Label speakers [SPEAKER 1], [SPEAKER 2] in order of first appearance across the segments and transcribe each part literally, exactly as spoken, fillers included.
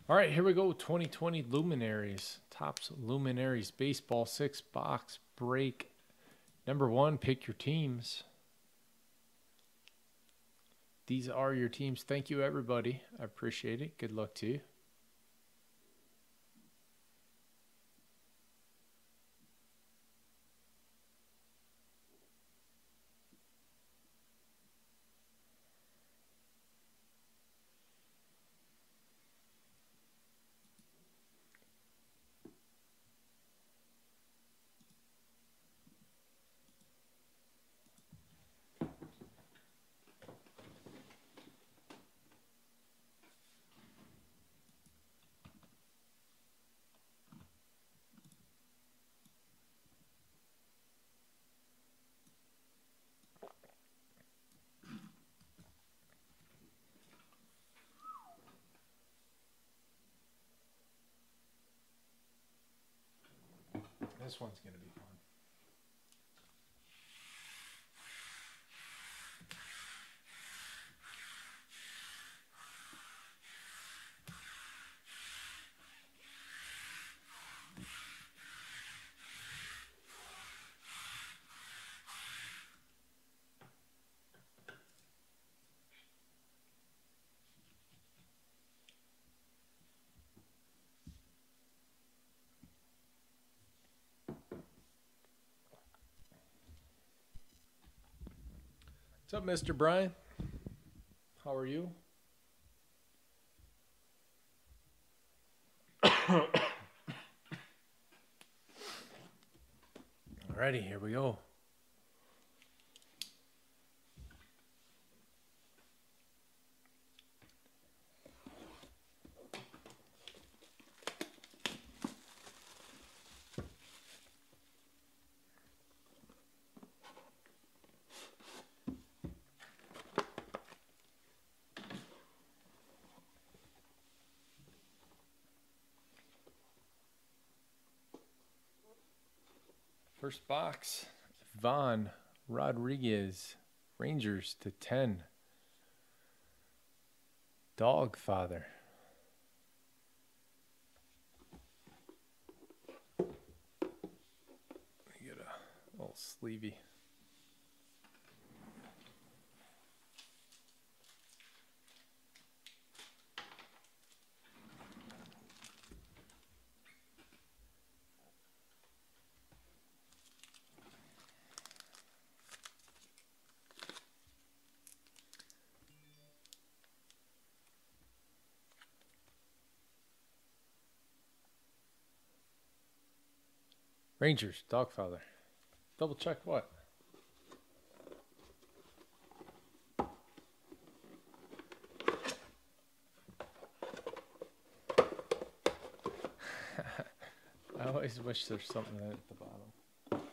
[SPEAKER 1] All right, here we go. twenty twenty Luminaries. Topps Luminaries Baseball six box break. Number one, pick your teams. These are your teams. Thank you, everybody. I appreciate it. Good luck to you. This one's going to be fun. What's up, Mister Brian? How are you? Alrighty, here we go. First box, Vaughn Rodriguez, Rangers to ten. Dogfather. Let me get a little sleevey. Rangers, Dogfather. Double check what? I always wish there's something at the bottom.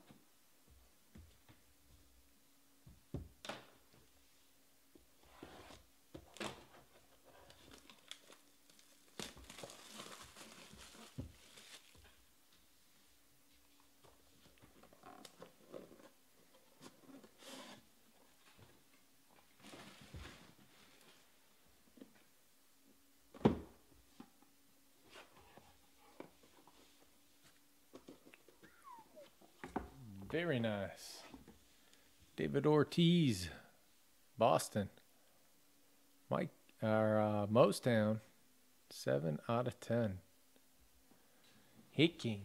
[SPEAKER 1] Very nice. David Ortiz, Boston. Mike, or uh, Mostown, seven out of ten. Hit Kings.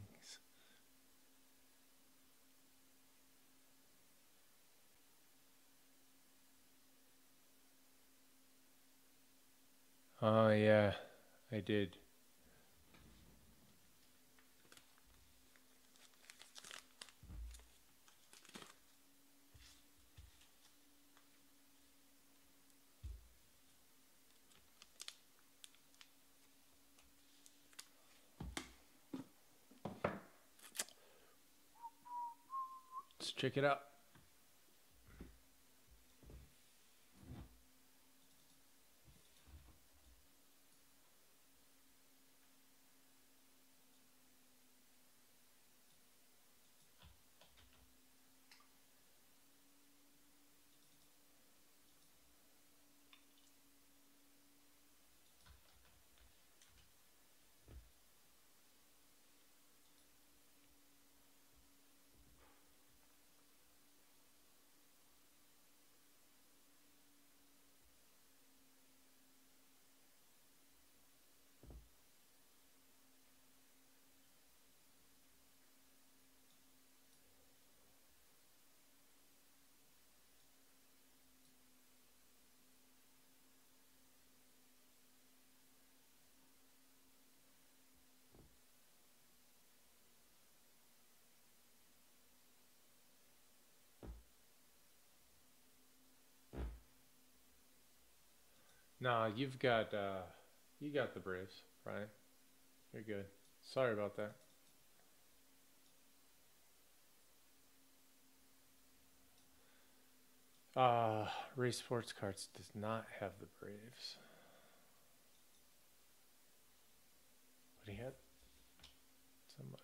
[SPEAKER 1] Oh yeah, I did. Let's check it out. Nah, you've got uh, you got the Braves, right? You're good. Sorry about that. Uh, Race Sports Cards does not have the Braves. But he had somebody.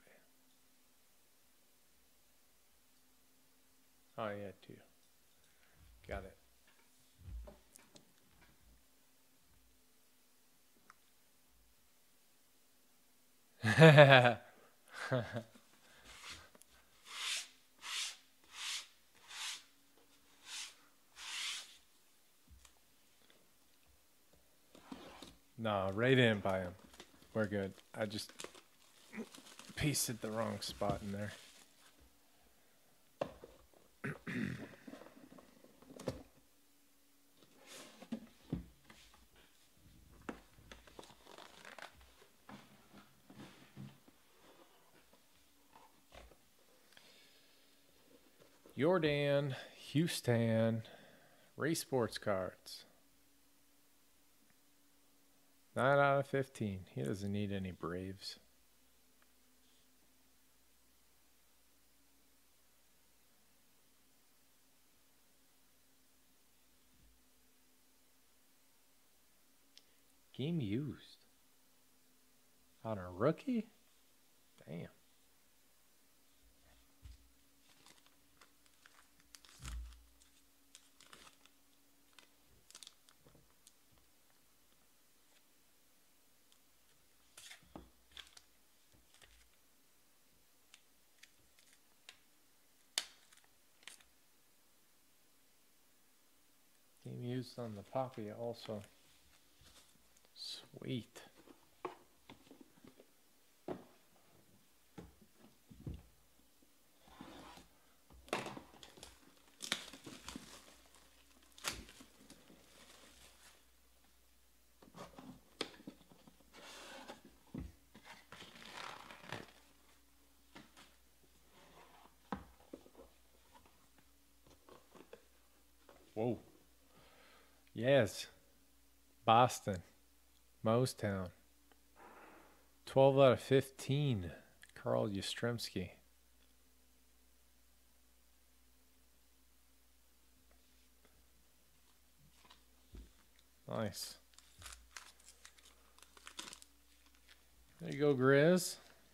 [SPEAKER 1] Oh, he had two. Got it. No, Ray didn't buy him. We're good. I just pasted the wrong spot in there. Jordan, Houston, Race Sports Cards. nine out of fifteen. He doesn't need any Braves. Game used. On a rookie? Damn. Game used on the Poppy also. Sweet. Whoa. Yes. Boston. Mostown. twelve out of fifteen. Carl Yastrzemski. Nice. There you go, Grizz.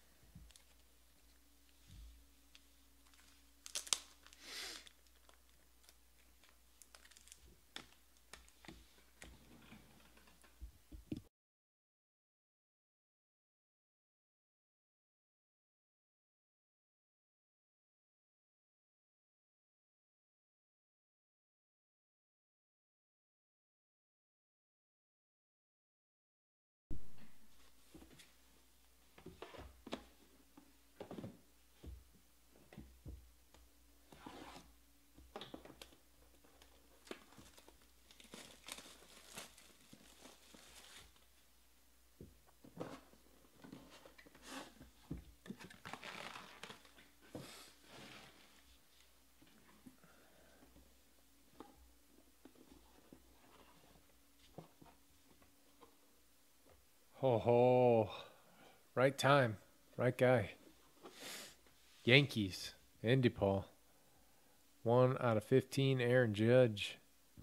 [SPEAKER 1] Ho ho. Right time. Right guy. Yankees. Indy Paul. one out of fifteen. Aaron Judge.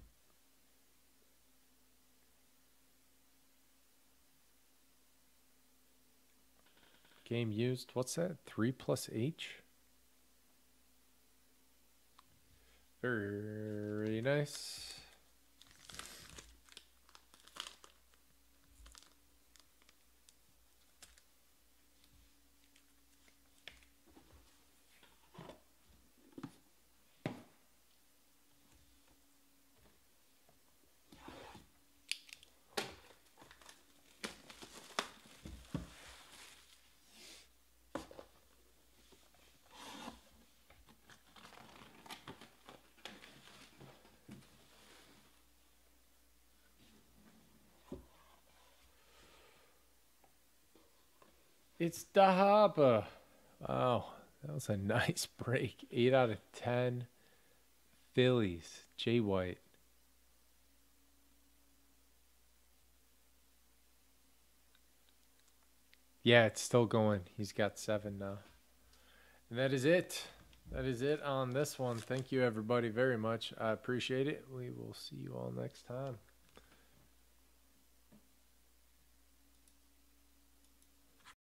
[SPEAKER 1] Game used. What's that? three plus H? Very nice. It's Dahaba. Wow, that was a nice break. eight out of ten. Phillies. Jay White. Yeah, it's still going. He's got seven now. And that is it. That is it on this one. Thank you, everybody, very much. I appreciate it. We will see you all next time.